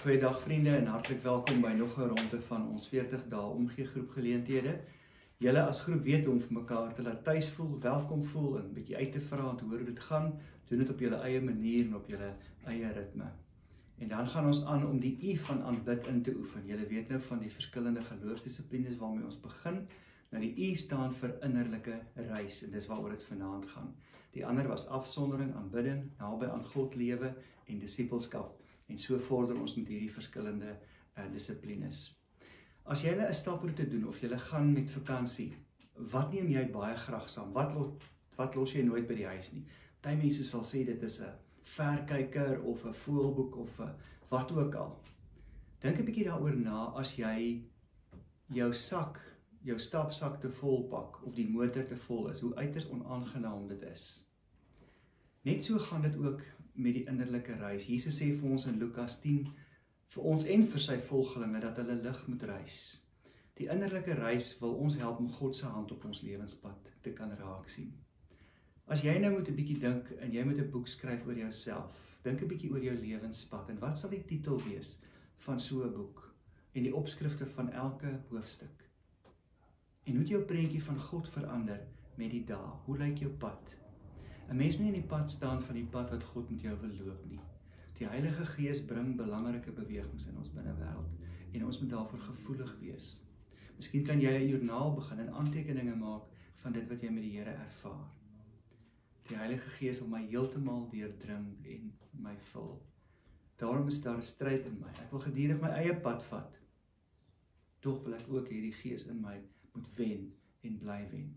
Goeiedag vriende en hartlik welkom by nog 'n ronde van ons 40 dae omgee groep geleenthede. Julle as groep weet om vir mekaar te laat tuis voel, welkom voel en 'n bietjie uit te vra en te hoor hoe dit gaan. Doen dit op julle eie manier en op julle eie ritme. En dan gaan ons aan om die U van aanbid in te oefen. Julle weet nou van die verskillende geloofsdissiplines waarmee ons begin. Nou die U staan vir innerlike reis en dis waaroor dit vanaand gaan. Die ander was afsondering, aanbidding, naby aan God lewe en disippelskap. En so vorder ons met hierdie verskillende dissiplines. As jy 'n staproete doen of jy gaan met vakansie, wat neem jy baie graag saam? Wat los jy nooit by die huis nie? Party mense sal sê dit is 'n verkyker of 'n voelboek of wat ook al. Dink 'n bietjie daaroor na as jy jou stapsak te vol pak of die motor te vol is, hoe uiters onaangenaam dit is. Net so gaan dit ook met die innerlike reis. Jesus sê vir ons in Lukas 10, vir ons en vir sy volgelinge, dat hulle lig moet reis. Die innerlike reis wil ons help om God se hand op ons lewenspad te kan raak sien. As jy nou moet 'n bietjie dink en jy moet 'n boek skryf oor jouself, dink 'n bietjie oor jou lewenspad en wat sal die titel wees van so 'n boek en die opskrifte van elke hoofstuk. En hoe het jou prentjie van God verander met die dae? Hoe lyk jou pad? 'n Mens moet nie in die pad staan van die pad wat God met jou wil loop nie. Die Heilige Gees bring belangrike bewegings in ons binnewêreld en ons moet daarvoor gevoelig wees. Miskien kan jy 'n joernaal begin en aantekeninge maak van dit wat jy met die Here ervaar. Die Heilige Gees wil my heeltemal deurdring en my vul. Daarom is daar 'n stryd in my. Ek wil gedurig my eie pad vat. Tog wil ek ook hê die Gees in my moet wen en bly wen.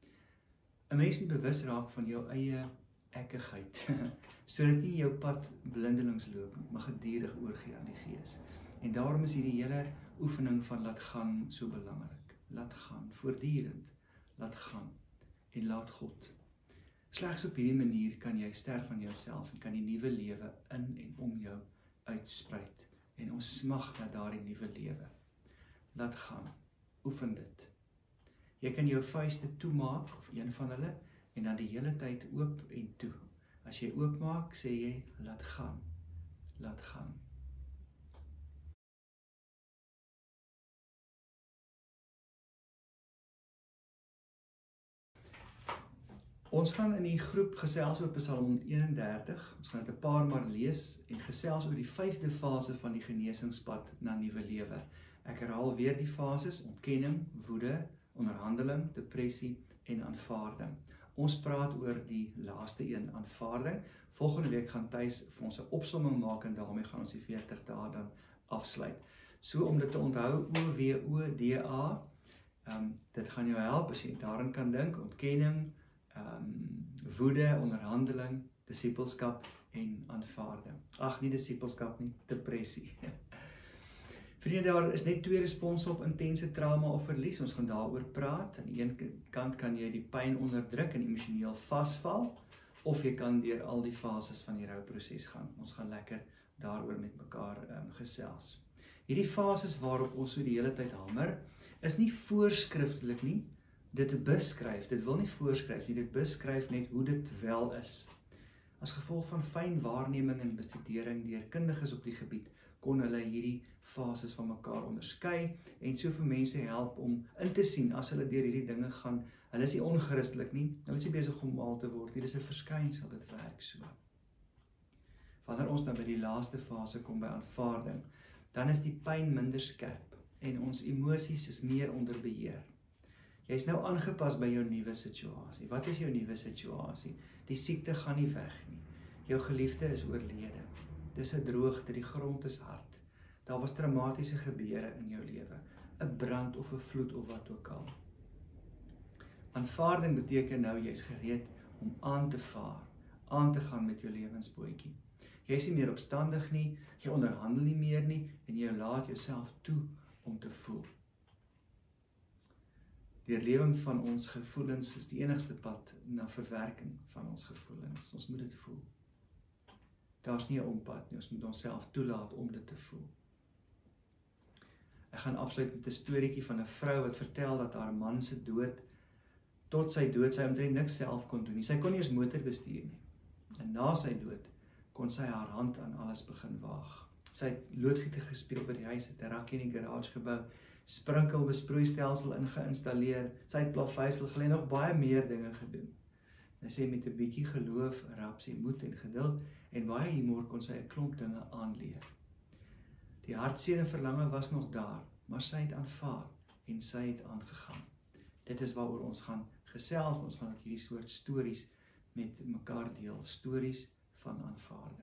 'n Mens moet bewus raak van jou eie ekkigheid, sodat nie jou pad blindelings loop nie, maar gedurig oorgee aan die Gees. En daarom is hierdie hele oefening van laat gaan so belangrik. Laat gaan, voortdurend, laat gaan en laat God. Slegs op hierdie manier kan jy sterf van jouself en kan die nuwe lewe in en om jou uitspruit. En ons smag na daardie nuwe lewe. Laat gaan, oefen dit. Jy kan jou vuiste toemaak, of een van hulle, en dan die hele tyd oop en toe. As jy oopmaak, sê jy, laat gaan, laat gaan. Ons gaan in die groep gesels oor Psalm 31, ons gaan dit 'n paar maar lees, en gesels oor die 5de fase van die genesingspad na nuwe lewe. Ek herhaal weer die fases: ontkenning, woede, onderhandeling, depressie en aanvaarding. Ons praat oor die laaste een, aanvaarding. Volgende week gaan Thys vir ons 'n opsomming maak en daarmee gaan ons die 40 dae dan afsluit. So om dit te onthou, OWODA, dit gaan jou help as jy daarin kan dink, ontkenning, woede, onderhandeling, disippelskap en aanvaarding. Ag, nie disippelskap nie, depressie. Vriende, daar is net 2 response op intense trauma of verlies. Ons gaan daaroor praat. Aan die een kant kan jy die pyn onderdruk en emosioneel vasval, of jy kan deur al die fases van die rouproses gaan. Ons gaan lekker daaroor met mekaar gesels. Hierdie fases waarop ons so die hele tyd hamer, is nie voorskriftelik nie. Dit beskryf, dit wil nie voorskryf nie, dit beskryf net hoe dit wel is. As gevolg van fyn waarneming en bestudering deur kundiges op die gebied, kon hulle hierdie fases van mekaar onderskei en so vir mense help om in te sien as hulle deur hierdie dinge gaan. Hulle is nie ongerustelik nie, hulle is nie besig om mal te word nie, dis 'n verskynsel, dit werk so. Wanneer ons nou by die laaste fase kom by aanvaarding, dan is die pyn minder skerp en ons emosies is meer onder beheer. Jy is nou aangepas by jou nuwe situasie. Wat is jou nuwe situasie? Die siekte gaan nie weg nie. Jou geliefde is oorlede. Dis 'n droogte, die grond is hard. Daar was traumatiese gebeure in jou lewe. 'n Brand of 'n vloed of wat ook al. Aanvaarding beteken nou jy is gereed om aan te vaar, aan te gaan met jou lewensbootjie. Jy is nie meer opstandig nie, jy onderhandel nie meer nie en jy laat jouself toe om te voel. Die oorlewing van ons gevoelens is die enigste pad na verwerking van ons gevoelens. Ons moet dit voel. Daar's nie 'n ompad nie, ons moet onsself toelaat om dit te voel. Ek gaan afsluit met 'n storieetjie van 'n vrou wat vertel dat haar man se dood, tot sy dood, sy omtrent niks self kon doen nie. Sy kon nie eens motor bestuur nie. En na sy dood kon sy haar hand aan alles begin waag. Sy het loodgieter gespeel by die huis, het 'n rakkie in die garage gebou, sprinkel besproeistelsel geïnstalleer, sy het plaveisel gelê en nog baie meer dinge gedoen. Hy sê met 'n bietjie geloof, rapsie, moed en geduld en baie humor kon sy 'n klomp dinge aanleer. Die hartseer en verlange was nog daar, maar sy het aanvaar en sy het aangegaan. Dit is waaroor ons gaan gesels, ons gaan ook hierdie soort stories met mekaar deel, stories van aanvaarding.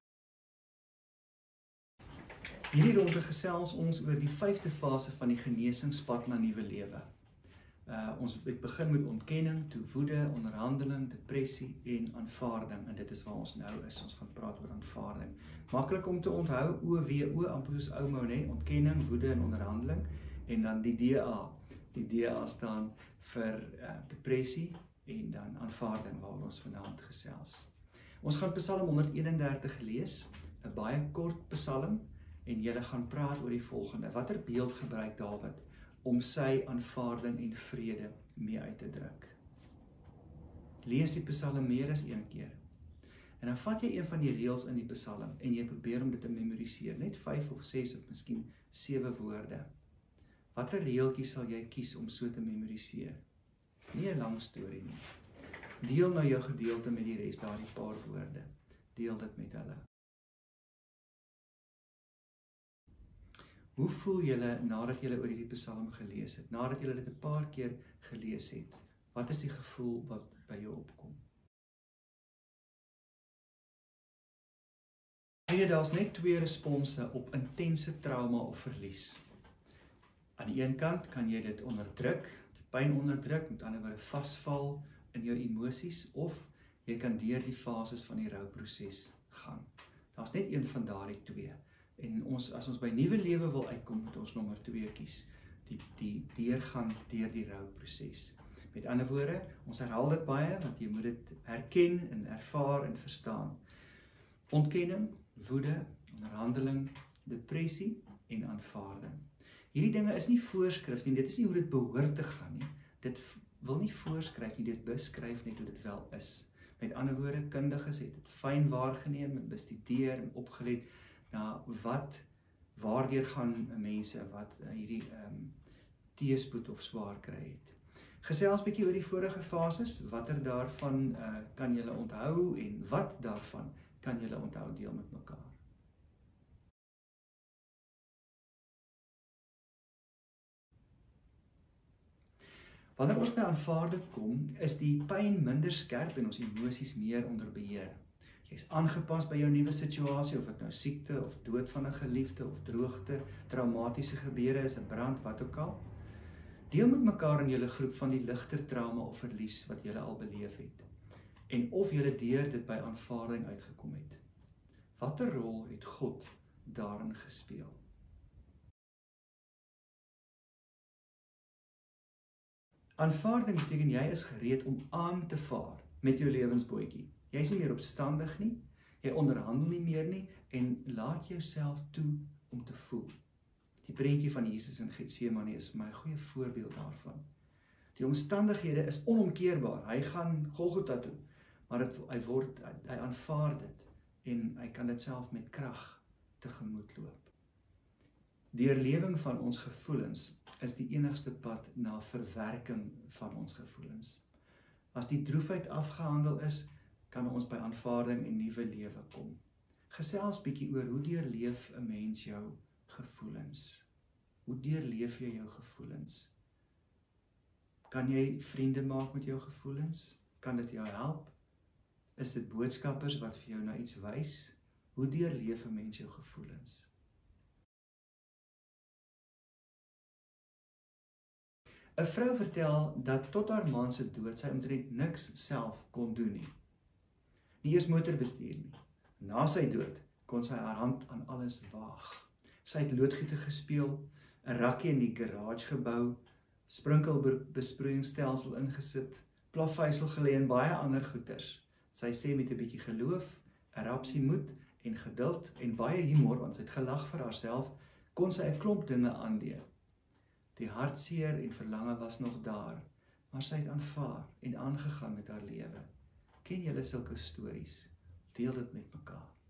Hierdie ronde gesels ons oor die 5de fase van die genesingspad na nuwe lewe. Ons het begin met ontkenning, toe woede, onderhandeling, depressie en aanvaarding. En dit is waar ons nou is, ons gaan praat oor aanvaarding. Maklik om te onthou, OWO, amper soos oumou, né? Ontkenning, woede en onderhandeling. En dan die DA. Die DA staan vir depressie en dan aanvaarding, waaroor ons vanaand gesels. Ons gaan Psalm 131 lees, 'n baie kort psalm, en julle gaan praat oor die volgende. Watter beeld gebruik Dawid om sy aanvaarding en vrede mee uit te druk? Lees die psalm meer as een keer. En dan vat jy een van die reëls in die psalm en jy probeer om dit te memoriseer, net 5 of 6 of miskien 7 woorde. Watter reeltjie sal jy kies om so te memoriseer? Nie 'n lang storie nie. Deel nou jou gedeelte met die res, daardie paar woorde. Deel dit met hulle. Hoe voel julle nadat julle oor hierdie psalm gelees het? Nadat julle dit 'n paar keer gelees het? Wat is die gevoel wat by jou opkom? Daar's net 2 response op intense trauma of verlies. Aan die een kant kan jy dit onderdruk, die pyn onderdruk, met ander woorde vasval in jou emosies, of jy kan deur die fases van die rouproses gaan. Daar's net een van daardie 2. En as ons by nuwe lewe wil uitkom, moet ons nommer 2 kies. Die deurgaan deur die rouproses. Met ander woorde, ons herhaal dit baie, want jy moet dit herken en ervaar en verstaan. Ontkenning, woede, onderhandeling, depressie en aanvaarding. Hierdie dinge is nie voorskrif nie, dit is nie hoe dit behoort te gaan nie. Dit wil nie voorskryf nie, dit beskryf net hoe dit wel is. Met ander woorde, kundiges het dit fyn waargeneem en bestudeer en opgelet na waardeur gaan mense wat hierdie teëspoed of swaar kry het. Gesels bietjie oor die vorige fases, watter daarvan kan julle onthou en wat daarvan kan julle onthou, deel met mekaar. Wanneer ons by aanvaarding kom, is die pyn minder skerp en ons emosies meer onder beheer. Jy's aangepas by jou nuwe situasie, of dit nou siekte of dood van 'n geliefde of droogte, traumatiese gebeure is, 'n brand, wat ook al. Deel met mekaar in julle groep van die ligter trauma of verlies wat julle al beleef het en of julle deur dit by aanvaarding uitgekom het. Watter rol het God daarin gespeel? Aanvaarding beteken jy is gereed om aan te vaar met jou lewensbootjie. Jy is nie meer opstandig nie, jy onderhandel nie meer nie en laat jouself toe om te voel. Die prentjie van Jesus in Getsemane is vir my 'n goeie voorbeeld daarvan. Die omstandighede is onomkeerbaar. Hy gaan Golgotha toe, maar hy aanvaar dit en hy kan dit self met krag tegemoet loop. Deurlewing van ons gevoelens is die enigste pad na verwerking van ons gevoelens. As die droefheid afgehandel is, kan ons by aanvaarding en nuwe lewe kom. Gesels bietjie oor hoe deurleef 'n mens jou gevoelens. Hoe deurleef jy jou gevoelens? Kan jy vriende maak met jou gevoelens? Kan dit jou help? Is dit boodskappers wat vir jou na iets wys? Hoe deurleef 'n mens jou gevoelens? 'n Vrou vertel dat tot haar man se dood sy omtrent niks self kon doen nie. Nie eers motorbestuur nie. Na sy dood kon sy haar hand aan alles waag. Sy het loodgieter gespeel, 'n rakkie in die garage gebou, sprinkelbesproeiingsstelsel ingesit, plaveisel gelê en baie ander goeters. Sy sê met 'n bietjie geloof, 'n rapsie moed en geduld en baie humor, want sy het gelag vir haarself, kon sy 'n klomp dinge aandeur. Die hartseer en verlange was nog daar, maar sy het aanvaar en aangegaan met haar lewe. Ken julle sulke stories? Deel dit met mekaar.